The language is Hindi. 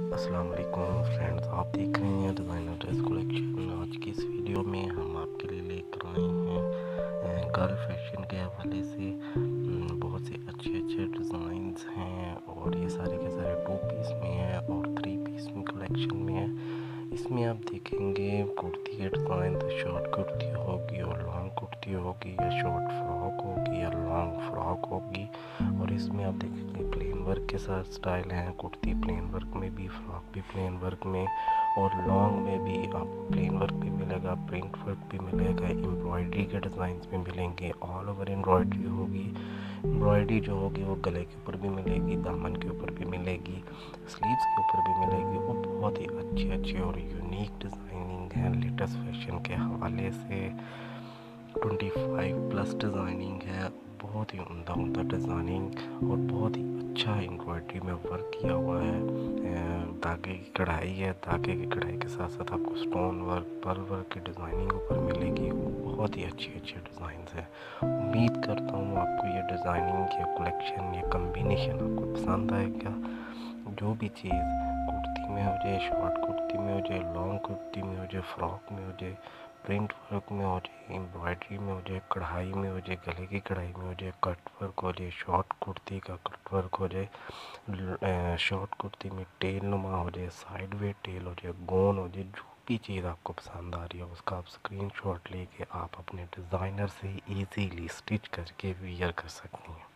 अस्सलाम वालेकुम फ्रेंड्स, आप देख रहे हैं डिज़ाइनर ड्रेस कलेक्शन। आज की इस वीडियो में हम आपके लिए लेकर आए हैं गर्ल फैशन के हवाले से बहुत से अच्छे डिज़ाइंस हैं और ये सारे के सारे 2 पीस में है और 3 पीस में कलेक्शन में है। इसमें आप देखेंगे कुर्ती के डिज़ाइन तो शॉर्ट कुर्ती होगी और लॉन्ग कुर्ती होगी या शॉर्ट फ्रॉक होगी या लॉन्ग फ्रॉक होगी। और इसमें आप देखेंगे प्लेन वर्क के साथ स्टाइल हैं, कुर्ती प्लेन वर्क में भी, फ्रॉक भी प्लेन वर्क में और लॉन्ग में भी आपको प्लेन वर्क भी मिलेगा, प्रिंट वर्क भी मिलेगा, एम्ब्रॉयडरी के डिज़ाइन भी मिलेंगे, ऑल ओवर एम्ब्रॉयडरी होगी। एम्ब्रॉयडरी जो होगी वो गले के ऊपर भी मिलेगी, दामन के ऊपर भी मिलेगी, स्लीव्स के ऊपर भी मिलेगी और बहुत ही अच्छे और यूनिक डिज़ाइनिंग है। लेटेस्ट फैशन के हवाले से 25+ डिज़ाइनिंग है, बहुत ही उम्दा डिज़ाइनिंग और बहुत ही अच्छा एम्ब्रॉयडरी में वर्क किया हुआ है। धागे की कढ़ाई है, धागे की कढ़ाई के साथ साथ आपको स्टोन वर्क, पर्ल वर्क की डिज़ाइनिंग ऊपर मिलेगी। बहुत ही अच्छे डिज़ाइंस हैं। उम्मीद करता हूँ आपको ये डिज़ाइनिंग, ये कलेक्शन, ये कम्बिनेशन आपको पसंद आएगा। जो भी चीज़ कुर्ती में हो जाए, शॉर्ट कुर्ती में हो जाए, लॉन्ग कुर्ती में हो जाए, फ्रॉक में हो जाए, प्रिंट वर्क में हो जाए, एम्ब्रॉयडरी में हो जाए, कढ़ाई में हो जाए, गले की कढ़ाई में हो जाए, कट वर्क हो जाए, शॉर्ट कुर्ती का कट वर्क हो जाए, शॉर्ट कुर्ती में टेल नुमा हो जाए, साइड वे टेल हो जाए, गोन हो जाए, जो भी चीज़ आपको पसंद आ रही है उसका आप स्क्रीनशॉट लेके आप अपने डिज़ाइनर से इजीली स्टिच करके वियर कर सकती हैं।